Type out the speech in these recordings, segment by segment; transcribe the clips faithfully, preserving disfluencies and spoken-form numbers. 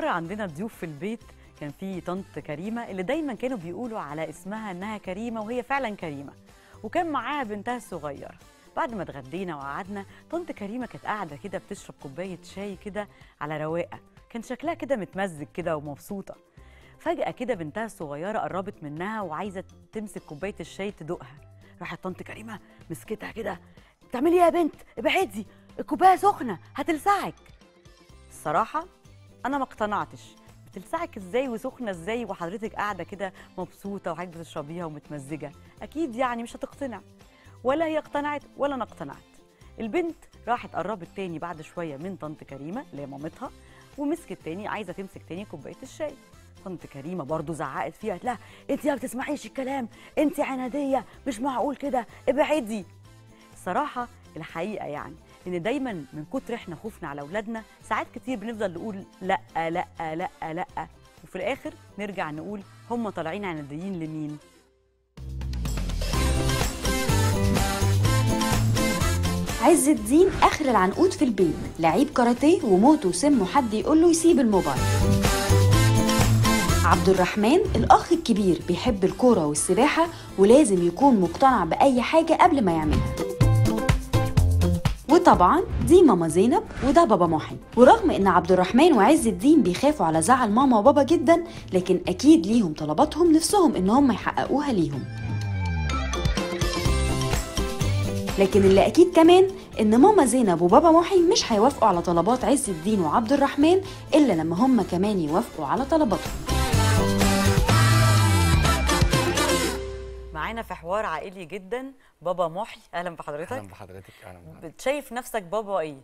مرة عندنا ضيوف في البيت، كان في طنط كريمة اللي دايما كانوا بيقولوا على اسمها انها كريمة، وهي فعلا كريمة، وكان معاها بنتها الصغيرة. بعد ما اتغدينا وقعدنا، طنط كريمة كانت قاعدة كده بتشرب كوباية شاي كده على رواقة، كان شكلها كده متمزج كده ومبسوطة. فجأة كده بنتها الصغيرة قربت منها وعايزة تمسك كوباية الشاي تدوقها، راحت طنط كريمة مسكتها كده، بتعملي ايه يا بنت؟ ابعدي، الكوباية سخنة هتلسعك. الصراحة أنا ما اقتنعتش، بتلسعك ازاي وسخنة ازاي وحضرتك قاعدة كده مبسوطة وحضرتك بتشربيها ومتمزجة؟ أكيد يعني مش هتقتنع، ولا هي اقتنعت ولا أنا اقتنعت. البنت راحت قربت تاني بعد شوية من طنط كريمة اللي هي مامتها، ومسكت تاني عايزة تمسك تاني كوباية الشاي. طنط كريمة برضو زعقت فيها، قالت لها انت ما بتسمعيش الكلام، انت عنادية، مش معقول كده، ابعدي. الصراحة الحقيقة يعني ان دايما من كتر احنا خوفنا على اولادنا ساعات كتير بنفضل نقول لا لا لا لا، وفي الاخر نرجع نقول هم طالعين عناديين لمين؟ عز الدين اخر العنقود في البيت، لعيب كاراتيه وموته وسمه حد يقول له يسيب الموبايل. عبد الرحمن الاخ الكبير بيحب الكوره والسباحه ولازم يكون مقتنع باي حاجه قبل ما يعملها. وطبعا دي ماما زينب وده بابا محي. ورغم ان عبد الرحمن وعز الدين بيخافوا على زعل ماما وبابا جدا، لكن اكيد ليهم طلباتهم نفسهم ان هم يحققوها ليهم. لكن اللي اكيد كمان ان ماما زينب وبابا محي مش هيوافقوا على طلبات عز الدين وعبد الرحمن الا لما هم كمان يوافقوا على طلباتهم. معانا في حوار عائلي جدا بابا محي، اهلا بحضرتك. اهلا بحضرتك. اهلا بحضرتك. شايف نفسك بابا ايه؟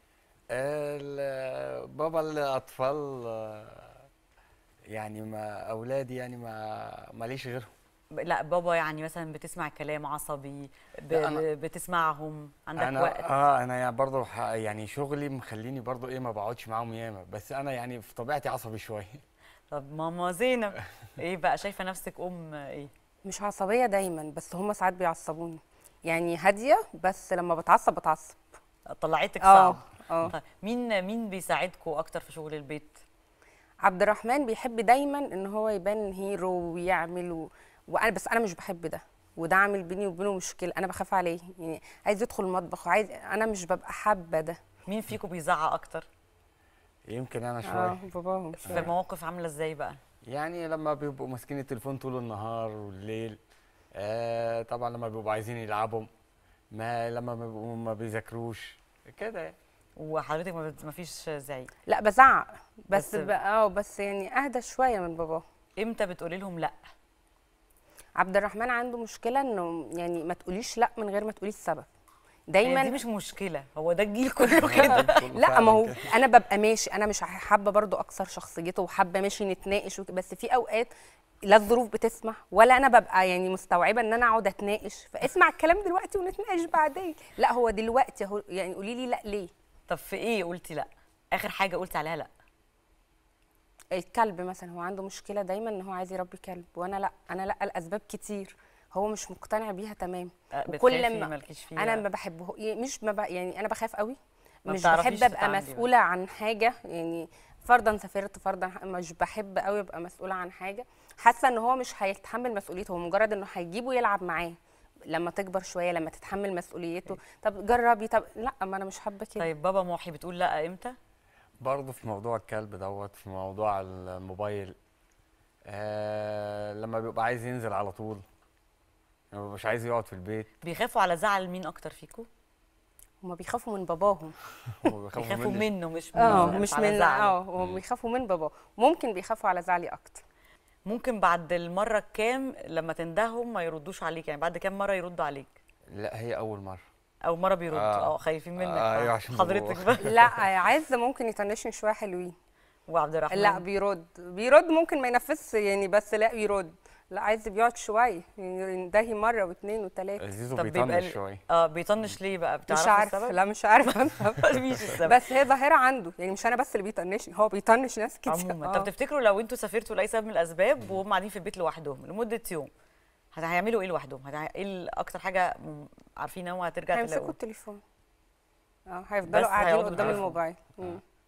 بابا الاطفال، يعني ما اولادي، يعني ما ماليش غيرهم. لا بابا يعني مثلا بتسمع كلام عصبي، ب... أنا بتسمعهم، عندك أنا وقت؟ اه انا يعني برضه يعني شغلي مخليني برضه ايه ما بقعدش معاهم ياما، بس انا يعني في طبيعتي عصبي شويه. طب ماما زينب ايه بقى، شايفه نفسك ام ايه؟ مش عصبيه دايما، بس هم ساعات بيعصبوني، يعني هاديه بس لما بتعصب بتعصب. طلعتك صعب. اه طيب مين مين بيساعدكم اكتر في شغل البيت؟ عبد الرحمن بيحب دايما ان هو يبان هيرو ويعمل و... وانا بس انا مش بحب ده، وده عامل بيني وبينه مشكله، انا بخاف عليه، يعني عايز يدخل المطبخ وعايز، انا مش ببقى حابه ده. مين فيكم بيزعق اكتر؟ يمكن انا شويه. اه باباهم في مواقف عامله ازاي بقى؟ يعني لما بيبقوا ماسكين التليفون طول النهار والليل، آه طبعا لما بيبقوا عايزين يلعبوا، ما لما بيبقوا ما بيذاكروش كده يعني. وحضرتك ما فيش زعيق؟ لا بزعق بس, بس اه بس يعني اهدى شويه من باباه. امتى بتقولي لهم لا؟ عبد الرحمن عنده مشكله انه يعني ما تقوليش لا من غير ما تقولي السبب دايما. دي مش مشكله، هو ده الجيل كله كده. لا ما هو انا ببقى ماشي، انا مش حابه برضو اكسر شخصيته وحابه ماشي نتناقش، بس في اوقات لا الظروف بتسمح ولا انا ببقى يعني مستوعبه ان انا اقعد اتناقش، فاسمع الكلام دلوقتي ونتناقش بعدين. لا هو دلوقتي اهو، يعني قولي لي لا ليه. طب في ايه قلتي لا؟ اخر حاجه قلتي عليها لا؟ الكلب مثلا، هو عنده مشكله دايما ان هو عايز يربي كلب، وانا لا، انا لا الاسباب كتير، هو مش مقتنع بيها تمام. وكل ما انا ما بحبه، مش ما بق... يعني انا بخاف قوي، مش بحب ابقى مسؤوله عن حاجه، يعني فرضا سافرت، فرضا مش بحب قوي ابقى مسؤوله عن حاجه، حاسه ان هو مش هيتحمل مسؤوليته، هو مجرد انه هيجيبه يلعب معاه لما تكبر شويه، لما تتحمل مسؤوليته. طب جربي، طب لا ما انا مش حابه كده. طيب بابا محي بتقول لا امتى؟ برضه في موضوع الكلب دوت، في موضوع الموبايل، آه لما بيبقى عايز ينزل على طول، ما مش عايز يقعد في البيت. بيخافوا على زعل مين اكتر فيكم؟ هما بيخافوا من باباهم. بيخافوا منه مش من اه مش من اه هم بيخافوا من باباه، ممكن بيخافوا على زعلي اكتر. ممكن بعد المره الكام لما تندههم ما يردوش عليك، يعني بعد كام مره يردوا عليك؟ لا هي اول مره. اول مره بيردوا؟ اه, آه خايفين منك. آه ايوه عشان حضرتك بقى. لا عز ممكن يطنشني شويه حلوين. وعبد الرحمن لا بيرد بيرد ممكن ما ينفذش يعني، بس لا بيرد. لا عايز بيقعد شويه، ينتهي مره واثنين وثلاثه. زيزو بيطنش شويه. اه بيطنش ليه بقى؟ بتعرفي مش عارفه السبب؟ لا مش عارفه السبب، بس هي ظاهره عنده، يعني مش انا بس اللي بيطنشني، هو بيطنش ناس كتير عموما. آه. طب تفتكروا لو انتوا سافرتوا لاي سبب من الاسباب وهم قاعدين في البيت لوحدهم لمده يوم، هيعملوا ايه لوحدهم؟ ايه اكتر حاجه عارفين ان هو هترجع تلاقوه؟ هيمسكوا التليفون، اه هيفضلوا قاعدين قدام الموبايل. آه.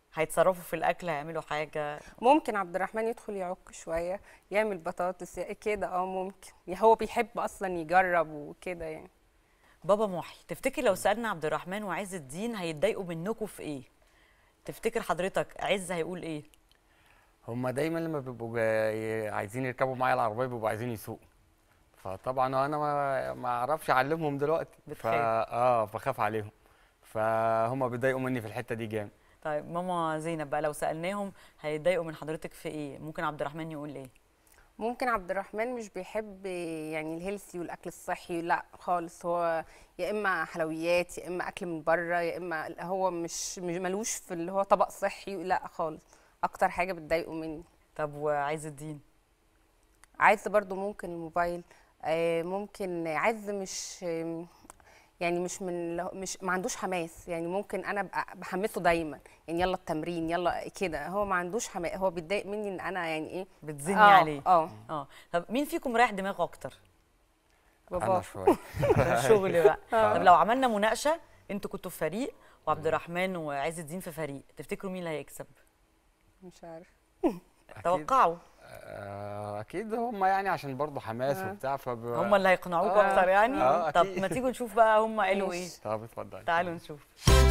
هيتصرفوا في الاكل، هيعملوا حاجه؟ ممكن عبد الرحمن يدخل يعك شويه، يعمل بطاطس كده، اه ممكن، هو بيحب اصلا يجرب وكده يعني. بابا محي، تفتكر لو سالنا عبد الرحمن وعز الدين هيتضايقوا منكم في ايه؟ تفتكر حضرتك عز هيقول ايه؟ هما دايما لما بيبقوا جاي- عايزين يركبوا معايا العربيه بيبقوا عايزين يسوقوا، فطبعا انا ما ما اعرفش اعلمهم دلوقتي، بتخاف. اه فخاف عليهم، فهم بيضايقوا مني في الحته دي جامد. طيب ماما زينب بقى، لو سالناهم هيتضايقوا من حضرتك في ايه؟ ممكن عبد الرحمن يقول ايه؟ ممكن عبد الرحمن مش بيحب يعني الهيلثي والاكل الصحي، لا خالص، هو يا اما حلويات يا اما اكل من بره، يا اما هو مش مش ملوش في اللي هو طبق صحي، لا خالص، اكتر حاجه بتضايقه مني. طب وعز الدين؟ عايز برضو ممكن الموبايل، آه، ممكن عايز مش آم، يعني مش من مش ما عندوش حماس، يعني ممكن انا ابقى بحمسه دايما، يعني يلا التمرين يلا كده، هو ما عندوش حماس، هو بيتضايق مني ان انا يعني ايه بتزني آه، عليه؟ اه اه. طب مين فيكم رايح دماغه اكتر؟ انا بابا. شويه الشغل بقى. طب لو عملنا مناقشه، انتوا كنتوا في فريق وعبد الرحمن وعز الدين في فريق، تفتكروا مين اللي هيكسب؟ مش عارف. أكيد. توقعوا. آه، اكيد هم يعني عشان برضه حماس آه. وبتاع فب... هم اللي هيقنعوكوا آه. اكتر يعني؟ آه، طب أكيد. ما تيجوا نشوف بقى هم قالوا ايه. ماشي. طب اتفضل. تعالوا نشوف.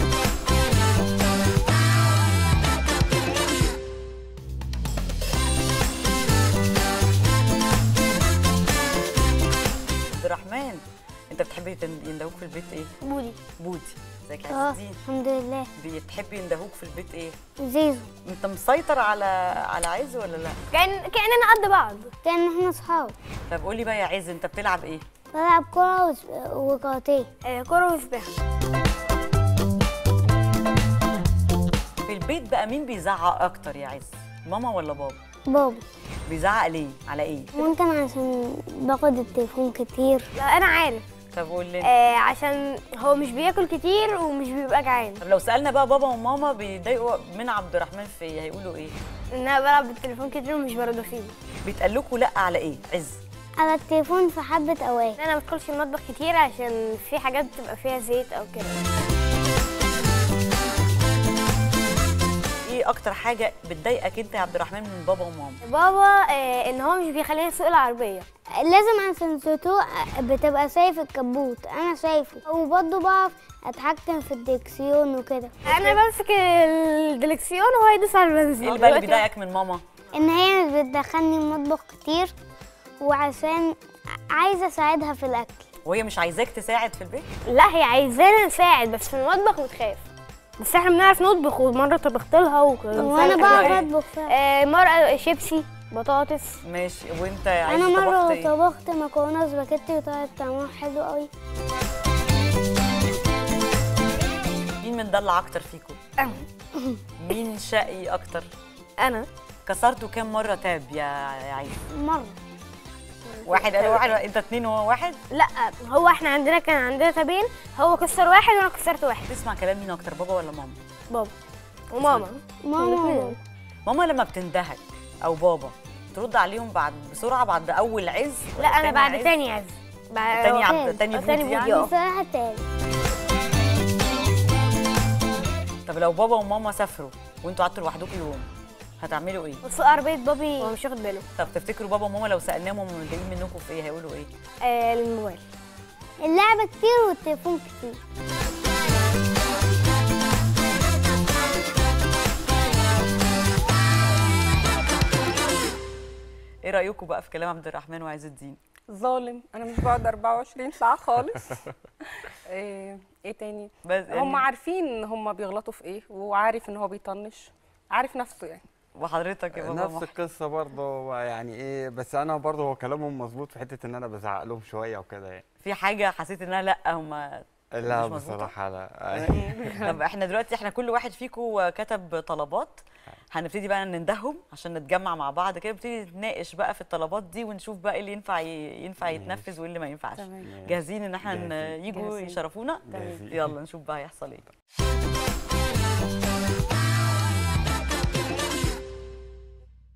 عبد الرحمن، انت بتحبي تن- يندهوك في البيت ايه؟ بودي. بودي. ازيك يا اه عز الدين؟ الحمد لله. بتحبي يندهوك في البيت ايه؟ زيزو. انت مسيطر على على عز ولا لا؟ كأن كأننا قد بعض، كأن احنا اصحاب. طب قولي بقى يا عز، انت بتلعب ايه؟ بلعب كرة وس- وكاراتيه. آه كرة وسباحة. في البيت بقى مين بيزعق اكتر يا عز؟ ماما ولا بابا؟ بابا. بيزعق ليه؟ على ايه؟ ممكن عشان باخد التليفون كتير. لا انا عارف. طب قول لي. آه عشان هو مش بياكل كتير ومش بيبقى جعان. طب لو سالنا بقى بابا وماما بيتضايقوا من عبد الرحمن في ايه؟ هيقولوا ايه؟ ان انا بلعب بالتليفون كتير ومش برد فيه. بيتقالكوا لا على ايه؟ عز. على التليفون في حبة اوقات. انا ما بدخلش المطبخ كتير عشان في حاجات بتبقى فيها زيت او كده. ايه اكتر حاجه بتضايقك انت يا عبد الرحمن من بابا وماما؟ بابا آه ان هو مش بيخليني اسوق العربيه. لازم عشان تسوق بتبقى شايف الكبوت، انا شايفه، وبرضه بعرف اتحكم في الدكسيون وكده. انا بمسك الدكسيون وهو يدوس على البنزين. ايه اللي بقى اللي بيضايقك من ماما؟ ان هي مش بتدخلني المطبخ كتير، وعشان عايزه اساعدها في الاكل. وهي مش عايزاك تساعد في البيت؟ لا هي عايزانا نساعد بس في المطبخ بتخاف. بس احنا بنعرف نطبخ، ومره طبخت لها وكده. وانا بعرف اطبخ آه مره شيبسي بطاطس. ماشي. وانت يا عز انا طبخت مره ايه؟ طبخت مكرونه سباكيتي وطلعت طعمها حلو قوي. مين مندلع اكتر فيكم؟ انا. مين شقي اكتر؟ انا كسرته كام مره تاب يا يا عز؟ مره. واحد قال واحد، انت اتنين وهو واحد؟ لا هو احنا عندنا كان عندنا تابين، هو كسر واحد وانا كسرت واحد. تسمع كلام مين اكتر، بابا ولا ماما؟ بابا وماما. ماما. ماما لما بتندهك او بابا ترد عليهم بعد بسرعه بعد اول عز؟ لا انا تاني بعد عز؟ تاني عز. بعد تاني عبد تاني آه، بودي يعني؟ اه. بصراحه تاني. طب لو بابا وماما سافروا وانتوا قعدتوا لوحدكم يوم، هتعملوا ايه؟ بس عربيه بابي هو مش واخد باله. طب تفتكروا بابا وماما لو سالناهم هم متضايقين منكم في ايه هيقولوا ايه؟ آه الموبايل. اللعبه كتير والتليفون كتير. ايه رايكم بقى في كلام عبد الرحمن وعز الدين؟ ظالم، انا مش بقعد أربعة وعشرين ساعه خالص. ايه إيه تاني؟ بس يعني هم عارفين ان هم بيغلطوا في ايه، وعارف ان هو بيطنش، عارف نفسه يعني. وحضرتك يا بابا نفس محي؟ القصه برضه يعني ايه، بس انا برضه هو كلامهم مظبوط في حته ان انا بزعق لهم شويه وكده يعني. في حاجه حسيت انها لا هم لا مش مظبوطة؟ بصراحه لا. طب احنا دلوقتي احنا كل واحد فيكم كتب طلبات، هنبتدي بقى نندههم عشان نتجمع مع بعض كده، نبتدي نتناقش بقى في الطلبات دي ونشوف بقى ايه اللي ينفع ي- ينفع يتنفذ وايه اللي ما ينفعش. تمام. جاهزين ان احنا ن- جاهزين. يجوا جاهزين. يشرفونا؟ جاهزين. يلا نشوف بقى هيحصل ايه.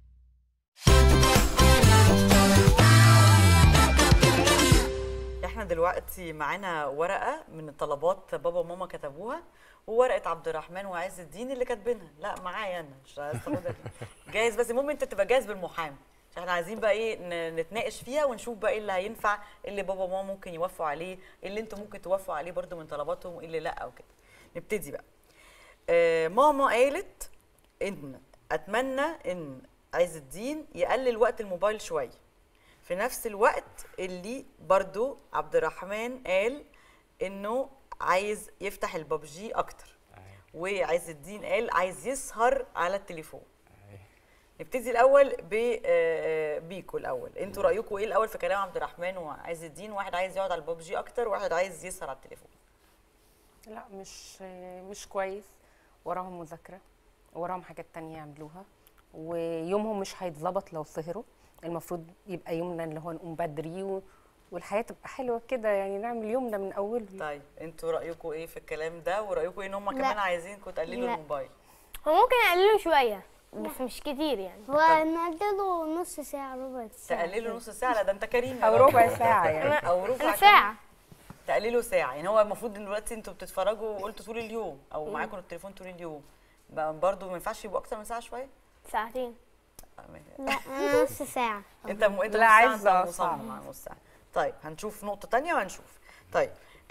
احنا دلوقتي معانا ورقه من الطلبات بابا وماما كتبوها، وورقه عبد الرحمن وعز الدين اللي كاتبينها. لا معايا انا، مش عايز تاخدها جاهز، بس المهم انت تبقى جاهز بالمحامي، عشان احنا عايزين بقى ايه ن- نتناقش فيها ونشوف بقى ايه اللي هينفع، إيه اللي بابا وماما ممكن يوافقوا عليه، إيه اللي انتوا ممكن توافقوا عليه برضو من طلباتهم، وايه اللي لا وكده. نبتدي بقى. آه ماما قالت ان اتمنى ان عز الدين يقلل وقت الموبايل شويه، في نفس الوقت اللي برضو عبد الرحمن قال انه عايز يفتح البابجي اكتر، وعز الدين قال عايز يسهر على التليفون. نبتدي الاول ب آه، بيكو الاول، انتوا رايكم ايه الاول في كلام عبد الرحمن وعز الدين؟ واحد عايز يقعد على البابجي اكتر، وواحد عايز يسهر على التليفون. لا مش مش كويس، وراهم مذاكره، وراهم حاجات تانية يعملوها، ويومهم مش هيتظبط لو سهروا. المفروض يبقى يومنا اللي هو نقوم بدري و... والحياه تبقى حلوه كده، يعني نعمل يومنا من اوله. طيب انتوا رايكم ايه في الكلام ده؟ ورايكم ايه ان هم كمان عايزينكم تقللوا لا. الموبايل؟ هو ممكن يقللوا شويه بس مش كتير يعني. هو نقلله نص ساعة ربع ساعة تقللوا نص ساعه؟ لا ده انت كريم يا او راجل. ربع ساعه يعني. او ربع انا كمان. ساعه. تقللوا ساعه، يعني هو المفروض دلوقتي انتوا بتتفرجوا وقلتوا طول اليوم او معاكم التليفون طول اليوم، برضه ما ينفعش يبقوا اكتر من ساعه شويه؟ ساعتين. لا أنا نص ساعة. انت م... انت لا، نص عايزة ساعة، انت صعب. مصمم على نص ساعه. طيب هنشوف نقطه تانية وهنشوف. طيب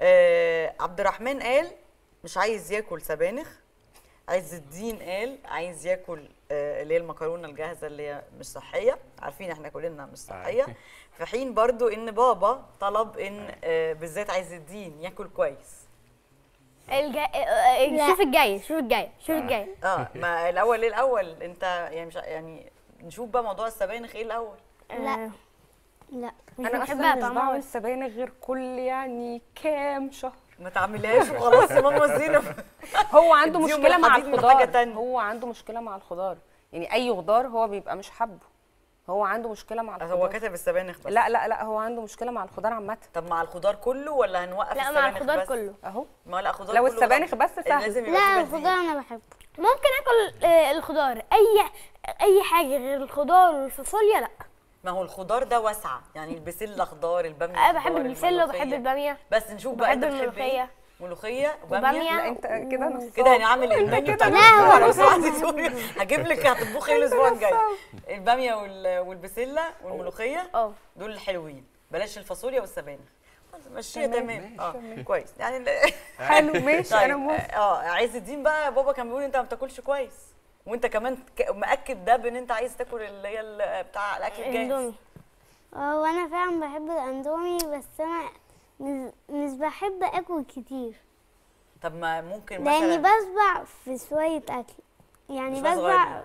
آه عبد الرحمن قال مش عايز ياكل سبانخ، عز الدين قال عايز ياكل آه اللي هي المكرونه الجاهزه اللي هي مش صحيه، عارفين احنا كلنا مش صحيه، في حين برضو ان بابا طلب ان آه بالذات عز الدين ياكل كويس. الجاي آه، شوف الجاي شوف الجاي شوف الجاي. اه ما الاول ايه الاول انت يعني مش يعني نشوف بقى موضوع السبانخ ايه الاول. لا لا مش انا بحبها اصلا مش طعمها بعمل وحش. سبانخ غير كل يعني كام شهر. ما تعملهاش وخلاص يا ماما زينب. هو عنده اديهم مشكله مع الحديد من حاجة الخضار، تانية. هو عنده مشكله مع الخضار، يعني اي خضار هو بيبقى مش حابه، هو عنده مشكله مع الخضار. هو كتب السبانخ بس. لا لا لا هو عنده مشكله مع الخضار عامه. طب مع الخضار كله ولا هنوقف لا السبانخ مع الخضار بس؟ كله. اهو ما لا خضار لو كله السبانخ غلط. بس سهل. لازم يبقى لا فيه الخضار بديل. أنا بحبه. ممكن اكل آه، الخضار، اي اي حاجه غير الخضار والفاصوليا لا. ما هو الخضار ده واسعه، يعني البسله خضار، الباميه انا خضار، بحب البسله وبحب الملوخية. الباميه. بس نشوف بقى بحب انت بتحب ايه؟ الملوخية. ملوخيه وبامية. وباميه. لا انت كده نصاب. كده هنعمل المنيو بتاع لا، الاسبوع هو لو سمحتي سوري. هجيب لك هتطبخي ايه الاسبوع الجاي؟ الباميه وال- والبسله والملوخيه اه دول الحلوين، بلاش الفاصوليا والسبانخ. ماشيه تمام، تمام. ماشي، اه تمام. كويس يعني ال- حلو ماشي انا طيب موافقه. اه عز الدين بقى بابا كان بيقول انت ما بتاكلش كويس، وانت كمان ك- مأكد ده بان انت عايز تاكل اللي هي ال- بتاع الاكل الجاهز. اندومي. اه وانا فعلا بحب الاندومي، بس انا مش, مش بحب اكل كتير طب ما ممكن لاني مثلا بشبع في شوية اكل، يعني شوية بشبع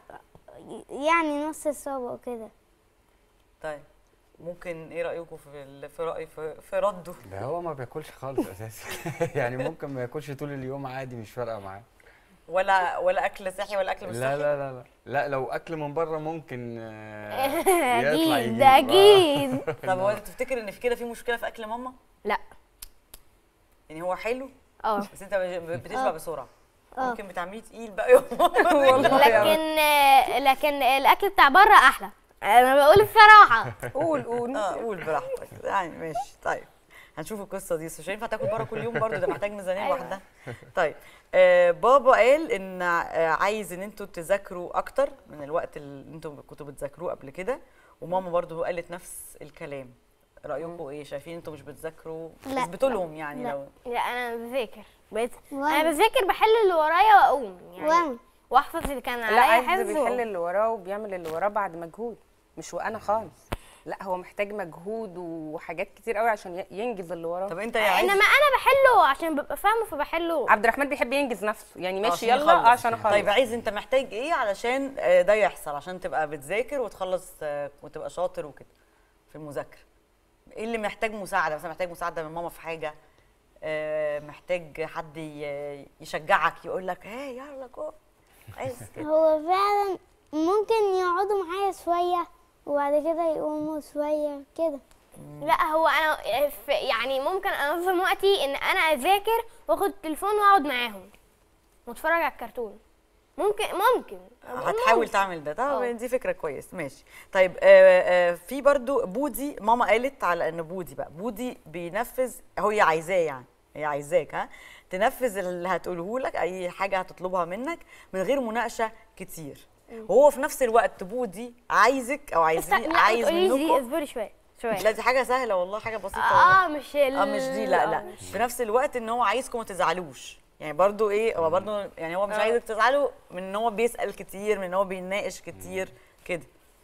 يعني نص الصابع وكده. طيب ممكن ايه رايكم في ال- في راي في, في رده؟ ده هو ما بياكلش خالص اساسا. يعني ممكن ما ياكلش طول اليوم عادي، مش فارقه معاه. ولا ولا اكل صحي ولا اكل مش لا صحي؟ لا لا لا لا لو اكل من بره ممكن آه، يطلع اكيد يجيب. ده آه. اكيد. طب هو تفتكر ان في كده في مشكله في اكل ماما؟ لا يعني هو حلو اه بس انت بت- بتشبع آه. بسرعه، آه. ممكن بتعمليه تقيل بقى يوم. والله يا لكن آه، لكن الاكل بتاع بره احلى، انا بقول الصراحه. قول قول. اه قول براحتك يعني ماشي. طيب هنشوف القصه دي، بس مش هينفع تاكل بره كل يوم برضه، ده محتاج ميزانيه أيوة. لوحدها. طيب آه بابا قال ان آه عايز ان انتوا تذاكروا اكتر من الوقت اللي انتوا كنتوا بتذاكروه قبل كده، وماما برضه قالت نفس الكلام. رايكم ايه؟ شايفين انتوا مش بتذاكروا؟ لا. اثبتوا لهم يعني لا. لو لا انا بذاكر بقيت وأنا- انا بذاكر بحل اللي ورايا واقوم يعني وانا واحفظ اللي كان لا عليا عايز حفظ بيحل وأقوم. اللي وراه وبيعمل اللي وراه بعد مجهود، مش وانا خالص. لا هو محتاج مجهود وحاجات كتير قوي عشان ي- ينجز اللي وراه. طب انت يا عايز انما انا بحله عشان ببقى فاهمه فبحله. عبد الرحمن بيحب ينجز نفسه، يعني ماشي عشان يلا يخلص. عشان اخلص. طيب عايز انت محتاج ايه علشان آه، ده يحصل، عشان تبقى بتذاكر وتخلص آه، وتبقى شاطر وكده في المذاكره؟ ايه اللي محتاج مساعده؟ مثلا محتاج مساعده من ماما في حاجه، آه، محتاج حد ي- يشجعك يقول لك هي يلا جو، عايز كده؟ هو فعلا ممكن يقعدوا معايا شوية وبعد كده يقوموا شوية كده. لا هو انا في يعني ممكن انظم وقتي ان انا اذاكر واخد التليفون واقعد معاهم واتفرج على الكرتون. ممكن ممكن هتحاول تعمل ده. طب دي فكره كويس، ماشي. طيب آه آه في برضو بودي، ماما قالت على ان بودي بقى بودي بينفذ، هي عايزاه يعني، هي عايزاك ها تنفذ اللي هتقوله لك، اي حاجه هتطلبها منك من غير مناقشه كتير. وهو في نفس الوقت بودي عايزك او عايزين عايز منكم. اصبري شويه شويه. لا دي حاجه سهله والله، حاجه بسيطه. اه مش اه مش دي، لا لا. في نفس الوقت ان هو عايزكم ما تزعلوش، يعني برضو ايه، هو برضو يعني هو مش آه. عايزك تزعلوا من ان هو بيسال كتير، من ان هو بيناقش كتير كده.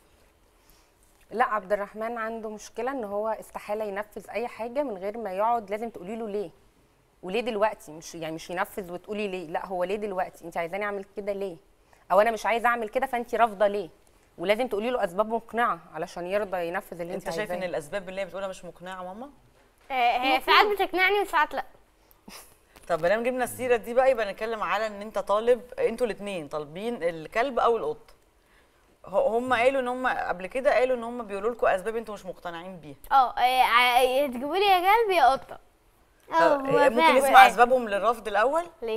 لا عبد الرحمن عنده مشكله ان هو استحاله ينفذ اي حاجه من غير ما يقعد، لازم تقولي له ليه وليه دلوقتي، مش يعني مش ينفذ وتقولي ليه، لا هو ليه دلوقتي، انت عايزاني اعمل كده ليه، او انا مش عايزه اعمل كده فانت رافضه ليه، ولازم تقولي له اسباب مقنعه علشان يرضى ينفذ اللي انت انت شايف عايزاه. ان الاسباب اللي هي بتقولها مش مقنعه ماما؟ هي ساعات بتقنعني وساعات لا. طب ما دام جبنا السيره دي بقى، يبقى نتكلم على ان انت طالب، انتوا الاثنين طالبين الكلب او القط. هم قالوا ان هم قبل كده قالوا ان هم بيقولوا لكم اسباب انتوا مش مقتنعين بيها. اه تجيبوا لي يا كلب يا قطه. اه ممكن نسمع اسبابهم للرفض الاول؟ ليه؟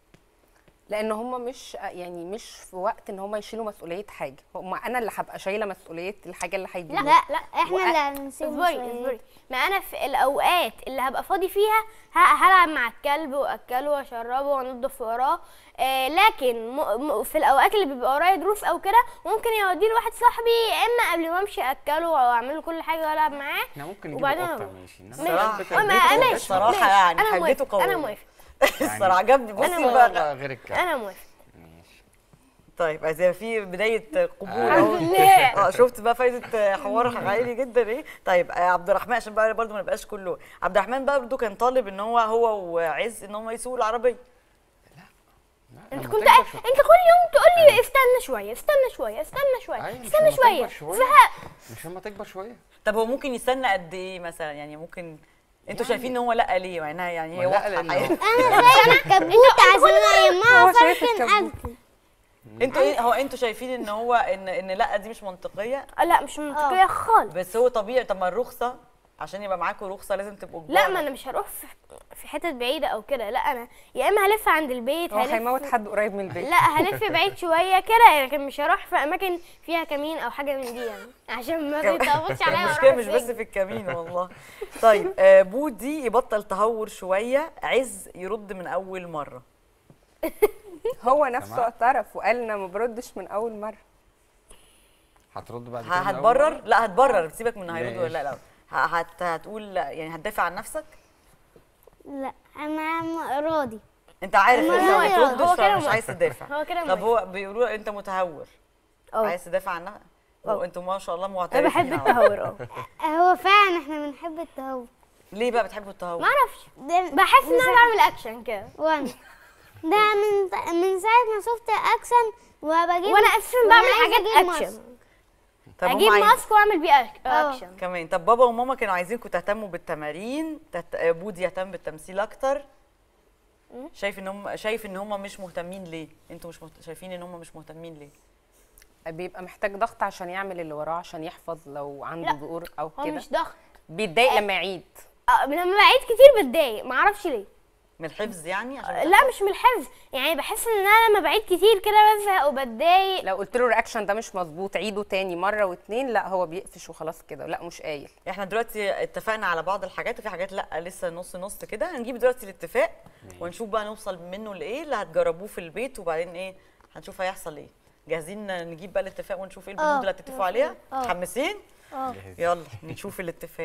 لان هم مش يعني مش في وقت ان هم يشيلوا مسؤوليه حاجه، هم انا اللي هبقى شايله مسؤوليه الحاجه اللي هيجيبها. لا لا احنا اللي هنسيب اصبري اصبري. ما انا في الاوقات اللي هبقى فاضي فيها هلعب مع الكلب واكله واشربه وانضف وراه. آه لكن م في الاوقات اللي بيبقى ورايا دروس او كده ممكن يوديه لواحد صاحبي، يا اما قبل ما امشي اكله او اعمل له كل حاجه والعب معاه. احنا ممكن نجيب وبعدين قطه أروح. ماشي. الصراحه ماشي الصراحه يعني انا حاجته موافق انا قويه. موافق الصراحه عجبني. بصي أنا بقى غير الكلب. انا موافق. ماشي. طيب عايزة في بداية قبول الحمد اهو. لله. اه شفت بقى فايدة حوار عائلي جدا ايه. طيب آه، عبد الرحمن عشان بقى برضه ما نبقاش كله، عبد الرحمن بقى برضه كان طالب ان هو هو وعز ان هم يسوقوا العربية. انت كنت انت كل يوم تقول لي استنى شويه استنى شويه استنى شويه أيوة، مش استنى لما شويه تكبر شوية. زهقت. مش لما تكبر شويه. طب هو ممكن يستنى قد ايه مثلا؟ يعني ممكن انتوا شايفين ان هو لا ليه؟ معناها يعني هي لا، واضحة لأنه- الحقيقة. انا شايف كبوت عشان يمها هو شايف فركن الكبوت. اكل. انتوا ايه، هو انتوا شايفين ان هو ان ان لا دي مش منطقية؟ لا مش منطقيه خالص. بس هو طبيعي. طب ما الرخصة عشان يبقى معاكم رخصة لازم تبقوا كبار. لا ما انا مش هروح في في حتت بعيده او كده، لا انا يا اما هلف عند البيت هو هلف هيموت حد قريب من البيت. لا هلف بعيد شويه كده، لكن مش هروح في اماكن فيها كمين او حاجه من دي يعني عشان ما تتقبضش عليا. المشكله مش بس في الكمين والله. طيب آه بودي يبطل تهور شويه، عز يرد من اول مره. هو نفسه اعترف وقال انا ما بردش من اول مره. هترد بعد كده؟ هتبرر؟ لا هتبرر، سيبك من هيرد ماشي. ولا لا. لا هت هتقول يعني هتدافع عن نفسك. لا انا راضي. انت عارف أنا انت ما راضي. تردش هو كده فمش موافق. عايز تدافع. هو كده طب هو بيقولوا انت متهور، اه عايز تدافع عنها. اه. وانتوا ما شاء الله انا معترفين. بحب أهو. التهور اه. هو فعلا احنا بنحب التهور. ليه بقى بتحبوا التهور؟ ما اعرفش ده بحس ان انا بعمل اكشن كده، وانا ده من من ساعه ما شفت اكشن وبجيب وانا اساسا وأنا بعمل عايزة حاجات أجيب اكشن. ماسك. طب هم اجيب عايز- ماسك واعمل بيه أك- اه. اكشن. كمان. طب بابا وماما كانوا عايزينكم تهتموا بالتمارين، تهت... بودي يهتم بالتمثيل اكتر. شايف ان هم شايف ان هم مش مهتمين ليه؟ انتوا مش مهت... شايفين ان هم مش مهتمين ليه؟ بيبقى محتاج ضغط عشان يعمل اللي وراه، عشان يحفظ لو عنده لا، ظهور او هو كده. مش ضغط. بيتضايق لما يعيد. آه، لما بعيد كتير بتضايق، ما اعرفش ليه. من الحفظ يعني عشان لا مش من الحفظ، يعني بحس ان انا لما بعيد كتير كده بزهق وبتضايق. لو قلت له الرياكشن ده مش مظبوط عيده تاني مره واتنين، لا هو بيقفش وخلاص كده، لا مش قايل. احنا دلوقتي اتفقنا على بعض الحاجات وفي حاجات لا لسه نص نص كده. هنجيب دلوقتي الاتفاق ونشوف بقى نوصل منه لايه اللي هتجربوه في البيت، وبعدين ايه هنشوف هيحصل ايه. جاهزين نجيب بقى الاتفاق ونشوف ايه البنود اه. اللي هتتفقوا عليها؟ اه. متحمسين؟ اه. يلا نشوف الاتفاق.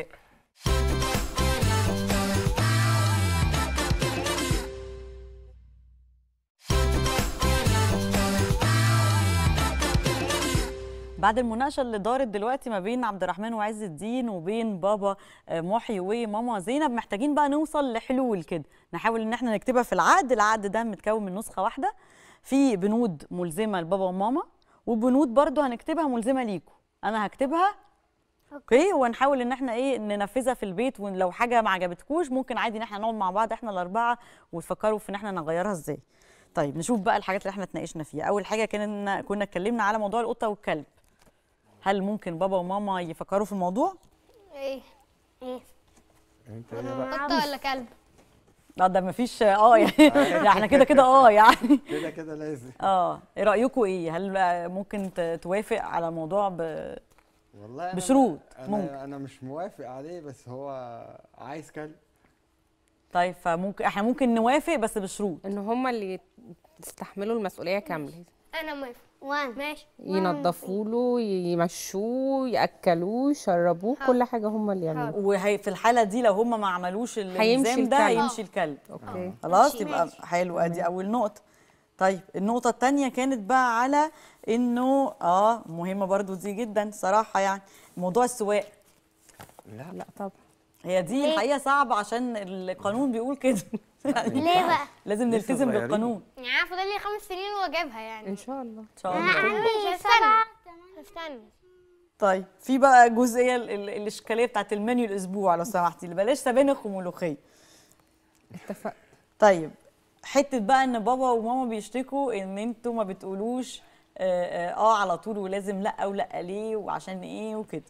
بعد المناقشه اللي دارت دلوقتي ما بين عبد الرحمن وعز الدين وبين بابا محي وماما زينب، محتاجين بقى نوصل لحلول كده نحاول ان احنا نكتبها في العقد. العقد ده متكون من نسخه واحده، في بنود ملزمه لبابا وماما وبنود برضو هنكتبها ملزمه ليكم. انا هكتبها اوكي ونحاول ان احنا ايه ننفذها في البيت، ولو حاجه ما عجبتكوش ممكن عادي ان احنا نقعد مع بعض احنا الاربعه وتفكروا في ان احنا نغيرها ازاي. طيب نشوف بقى الحاجات اللي احنا اتناقشنا فيها. اول حاجه كنا كنا اتكلمنا على موضوع القطه والكلب. هل ممكن بابا وماما يفكروا في الموضوع؟ ايه ايه انت ايه بقى؟ قطه ولا كلب؟ لا ده مفيش اه يعني ده احنا كده كده اه يعني كده كده لازم. اه ايه رايكم ايه؟ هل ممكن ت- توافق على موضوع ب... والله أنا بشروط أنا ممكن. أنا مش موافق عليه، بس هو عايز كلب. طيب فممكن احنا ممكن نوافق بس بشروط. ان هم اللي يستحملوا المسؤوليه كامله، انا موافق. وان ماشي. ينظفوا له، يمشوه، ياكلوه، يشربوه، كل حاجه هم اللي يعملوها. وهي في الحاله دي لو هم ما عملوش هيمشي الالزام ده الكلب. هيمشي الكلب. اوكي. خلاص ماشي. يبقى ماشي. حلو. ادي اول نقطه. طيب النقطه الثانيه كانت بقى على انه اه مهمه برضو دي جدا صراحه، يعني موضوع السواقه. لا لا طبعا. هي دي ليه؟ الحقيقه صعبه عشان القانون بيقول كده. يعني ليه بقى؟ لازم لسه نلتزم صغيرين. بالقانون يعني انا فاضل لي خمس سنين واجيبها يعني. ان شاء الله. ان شاء انا الله. عندي سبعة. استنى. طيب في بقى الجزئيه ال- ال- الاشكاليه بتاعت المنيو الاسبوع لو سمحتي، اللي بلاش سبانخ وملوخيه. اتفق. طيب حته بقى ان بابا وماما بيشتكوا ان انتوا ما بتقولوش اه, آه, اه على طول ولازم لا ولا ليه وعشان ايه وكده.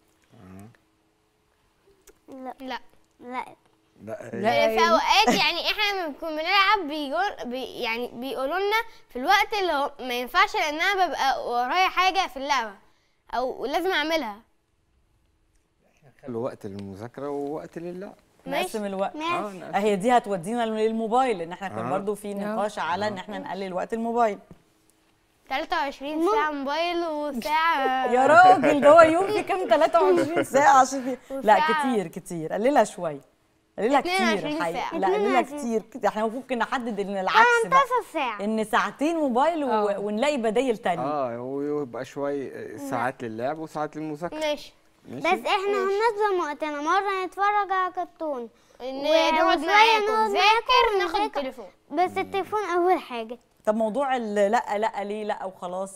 لا لا. لا لا لا. في اوقات يعني احنا لما بنكون بنلعب بيقول بي يعني بيقولوا لنا في الوقت اللي هو ما ينفعش، لان انا ببقى ورايا حاجه في اللعبه او لازم اعملها. خلوا وقت للمذاكرة ووقت للعب. نقسم الوقت. اه ماشي. نقسم. اهي دي هتودينا للموبايل، ان احنا كان آه. برضو في نقاش على ان احنا نقلل وقت الموبايل. ثلاثة وعشرين ساعه موبايل وساعه يا راجل ده هو يوم في كام ثلاثة وعشرين ساعة عشان في... لا وساعة. كتير كتير، قللها شوية. قللها كتير اتنين وعشرين الحقيقة. ساعة. لا قللها اتنين وعشرين. كتير. احنا ممكن نحدد ان العكس بقى، تمنتاشر ساعة. ان ساعتين موبايل و... آه. ونلاقي بدايل تانية. اه ويبقى شوية ساعات للعب وساعات للمذاكرة. ماشي. بس احنا هننظم وقتنا، مرة نتفرج على كرتون نقعد وشوية معاكم نقعد نذاكر معاكم ناخد ونذاكر. التليفون. بس التليفون أول حاجة. طب موضوع ال- لا لا ليه لا وخلاص،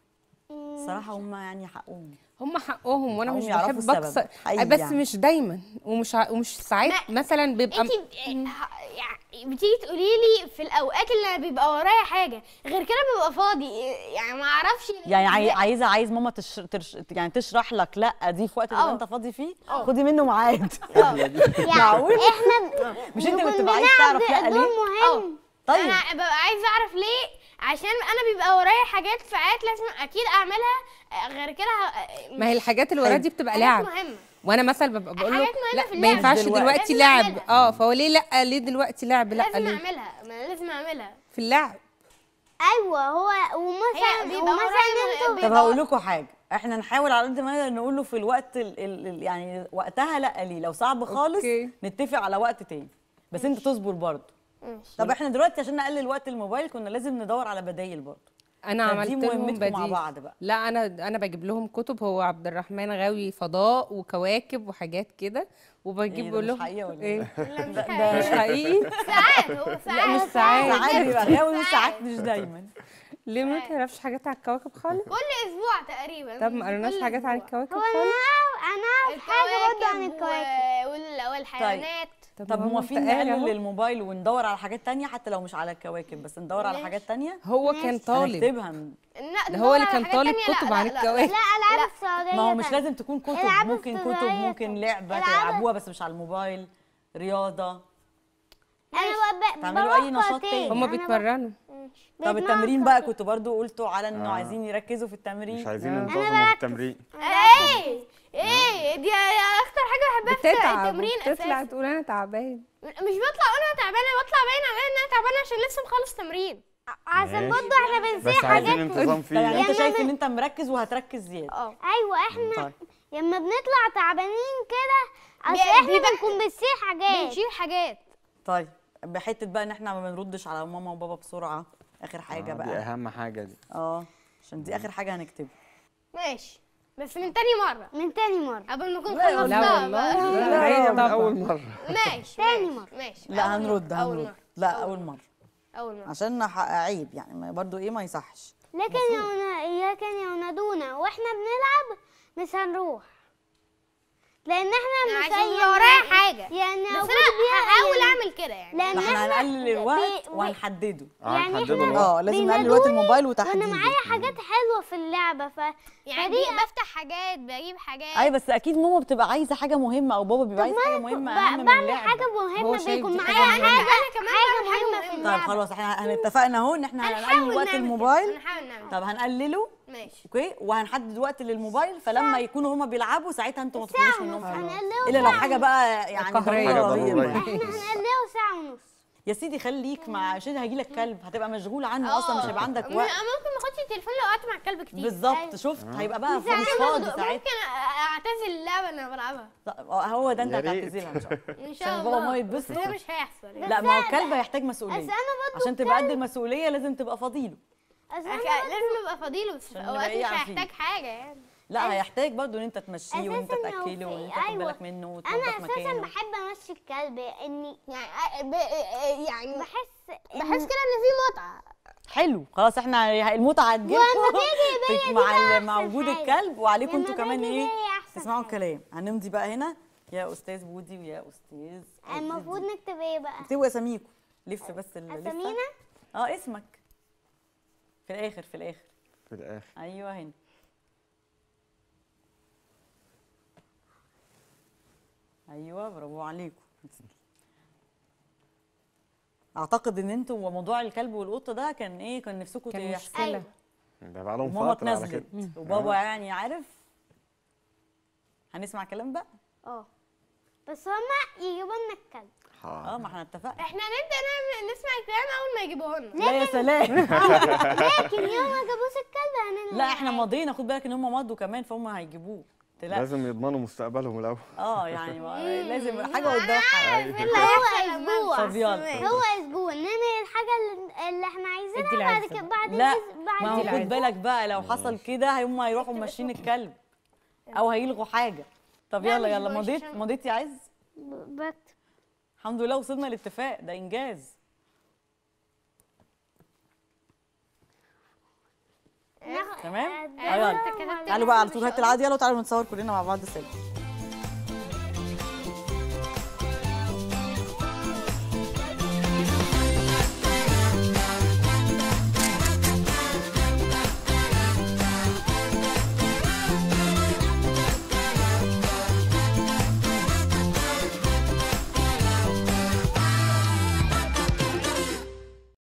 صراحة هم يعني حقهم. هم حقهم، وانا هم مش يعرفوا بحب السبب. اكسر، حقيقي بس يعني. مش دايما، ومش ع... ومش ساعات ما- مثلا بيبقى انت يعني بتيجي تقولي لي في الاوقات اللي أنا بيبقى ورايا حاجه، غير كده ببقى فاضي يعني ما اعرفش. يعني عاي- عايزة عايز ماما تش... ترش... يعني تشرح لك لا دي في وقت اللي اه. انت فاضي فيه، خدي منه ميعاد. يعني معقول؟ احنا مش انت بنكون بتبقى عايز بنلعب تعرف لا دور ليه؟ مهم. طيب انا ببقى عايزه اعرف ليه، عشان انا بيبقى ورايا حاجات ساعات لازم اكيد اعملها، غير كده ه- ما هي الحاجات اللي ورا دي بتبقى حاجات لعب، مهمه. وانا مثلا ببقى بقول له حاجات مهمة لا في ما اللعب. ينفعش دلوقتي. دلوقتي لازم لعب. أعملها. اه فهو ليه لا، ليه دلوقتي لعب؟ لا لازم ليه اعملها، ما أنا لازم اعملها. في اللعب. ايوه هو هي ومثلا بيبقى ومثلا ورايا انتوا طب هقول لكم حاجه، احنا نحاول على قد ما نقدر نقول له في الوقت ال ال ال يعني وقتها لا ليه، لو صعب خالص أوكي. نتفق على وقت تاني، بس انت تصبر برضه. ماشي. طب احنا دلوقتي عشان نقلل وقت الموبايل كنا لازم ندور على بدايل برضه. انا فدي عملت لهم مهمتكم مع بديل. بعض بقى. لا انا انا بجيب لهم كتب، هو عبد الرحمن غاوي فضاء وكواكب وحاجات كده، إيه وبجيب ده مش لهم حقيقة ولا ايه لا مش ده- حقيقي. مش حقيقي. ساعات هو ساعات. لا مش ساعات. ساعات بيبقى غاوي وساعات مش دايما. ليه ما تعرفش حاجات على الكواكب خالص؟ كل اسبوع تقريبا. طب ما قريناش كل حاجات عن أسبوع. الكواكب هو خالص؟ انا انا اعرف حاجه برضه عن الكواكب الكواكب. و- وال- والحيوانات. طب ما هو موافقين أنت قال نقلل أهو. الموبايل وندور على حاجات تانية حتى لو مش على الكواكب، بس ندور على ماشي. حاجات تانية. هو كان طالب، هنكتبها. لا، ده هو اللي ندور كان على حاجات طالب تانية. لا، كتب لا، عن لا، لا. الكواكب. لا العاب السعوديه ما هو مش تانية. لازم تكون كتب، العاب ممكن كتب افتراضية ممكن تانية. لعبة العاب- تلعبوها بس مش على الموبايل، رياضة. انا ب- تعملوا أي بروح نشاط كاراتيه. تاني. هما أنا ب- بيتمرنوا. طب بيتمرن التمرين بقى كاراتيه. كنتوا برضو قلتوا على انه آه. عايزين يركزوا في التمرين. مش عايزين آه. ينتظموا في التمرين. ايه ايه دي اكتر حاجه بحبها في بتتعب التمرين وبتطلع اساسا. تقول انا تعبان. مش بطلع اقول انا تعبانه، بطلع باين عليا ان انا تعبانه عشان لسه مخلص تمرين. عشان ماشي. برضه احنا بنسيب بس عايزين حاجات. انتظام طب يعني فيه. انت يعني شايف أنا- ان انت مركز وهتركز زيادة. اه ايوه احنا طيب لما بنطلع تعبانين كده اصل بي- احنا بيبقى- بنكون بنسيب حاجات. بنشيل حاجات. طيب بحته بقى ان احنا ما بنردش على ماما وبابا بسرعة، اخر حاجة آه، دي بقى. اهم حاجة دي. اه عشان دي اخر حاجة هنكتبها. ماشي، بس من تاني مره من تاني مرة. قبل ما نكون لا خلصناها لا والله. بقى. لا هي من طبعا. اول مرة. ماشي تاني ماشي، مرة. ماشي. لا أول هنرد مرة، أول هنرد مرة. لا أول اول مرة اول مره. عشان ح- عيب يعني ما- برضو ايه ما يصحش. لكن يا نا- لكن يا ندونا واحنا بنلعب مش هنروح. لان احنا مش عشان يبقى ورايا حاجه يعني بس أقول انا بيها هحاول يعني اعمل كده يعني لان احنا احنا هنقلل الوقت بي- وهنحدده. يعني هنحدده احنا الوقت. اه لازم نقلل بينادوني وقت الموبايل وتحديده. وانا معايا حاجات حلوه في اللعبه ف يعني فدي بفتح حاجات بجيب حاجات. اي بس اكيد ماما بتبقى عايزه حاجه مهمه او بابا بيبقى عايز حاجه مهمه اهم من بعمل اللعبه. حاجه هو مهمه شايف بيكون دي معايا حاجة حاجه مهمة. انا كمان حاجه بعمل مهمه في حاجه اللعبه. طيب خلاص احنا هنتفقنا اهو ان احنا هنقلل هنحاول وقت نعمل كده. الموبايل. هنحاول نعمل طب هنقلله ماشي. اوكي وهنحدد وقت للموبايل فلما يكونوا هما بيلعبوا ساعتها انتوا ما تدخلوش ساعه منهم ونص فيه. هنقلله الا لو ساعة حاجه بقى يعني قهرية. ضرورة حاجة رهيبة ضرورية. يعني. احنا هنقلله ساعه ونص. يا سيدي خليك مع شيء هيجي لك كلب هتبقى مشغول عنه اصلا مش هيبقى عندك ممكن وقت. ما اخدش التليفون لو قعدت مع الكلب كتير. بالظبط شفت هيبقى بقى مش فاضي ساعتها. ممكن اعتزل اللعبه اللي انا بلعبها طب هو ده انت يا ريت. هتعتزلها ان شاء الله. ان شاء عشان الله. بابا ما بس يتبسط. ده مش هيحصل يعني. لا ما هو الكلب هيحتاج مسؤوليه. بس انا برضه عشان تبقى قد المسؤوليه لازم تبقى فضيله. أصل أك- أنا لازم يبقى فضيله بس في عشان اوقات نبقى إيه مش عارفين. هيحتاج حاجه يعني. لا هيحتاج برضو ان انت تمشيه وان انت أساساً لو تاكله وان انت في- تاخد أيوة. بالك منه انا وتنظف اساسا مكانه. بحب امشي الكلب اني يعني ب... يعني بحس إن- بحس كده ان في متعه. حلو خلاص احنا المتعه هتجيلكم بيجي مع بقى ال- مع أحسن وجود حاجة. الكلب وعليكم لما انتوا كمان بيجي ايه بيجي أحسن تسمعوا حاجة. الكلام. هنمضي بقى هنا يا استاذ بودي ويا استاذ المفروض نكتب ايه بقى؟ اكتبوا اساميكم. لف بس اللفه. اسامينا. اه اسمك في الاخر في الاخر. في الاخر. ايوه هنا. ايوه برافو عليكم. اعتقد ان انتوا موضوع الكلب والقطه ده كان ايه كان نفسكم كان تحصل. مشكله. ده بقى لهم ماما فتره على اتنزلت كده. وبابا يعني عارف. هنسمع كلام بقى. اه بس هما يجيبوا لنا الكلب. اه ما احنا اتفقنا. احنا هنبدا نعمل نسمع الكلام اول ما يجيبوه لنا. لا يا سلام. لكن يوم ما جابوش الكلب هنعمل لا احنا ماضينا خد بالك ان هم مضوا كمان فهم هيجيبوه. تلاقي لازم يضمنوا مستقبلهم الاول. اه يعني ما- لازم حاجه قدام حاجه. هو اسبوع طب يلا. هو اسبوع نعمل الحاجه اللي, اللي احنا ادي عايزينها بعد العزة كده بعد لا العز- بعد ما هو دي خد العزة. بالك بقى لو حصل كده هم هيروحوا ماشيين الكلب او هيلغوا حاجه. طب لا، يلا مش يلا ماشي مضيت عشان- مضيت يا عز. بكتب. الحمد لله وصلنا لاتفاق ده انجاز. تمام آه، اه يلا أنت كتبت تعالوا بقى على طول هات العادي يلا وتعالوا نتصور كلنا مع بعض سيلفي.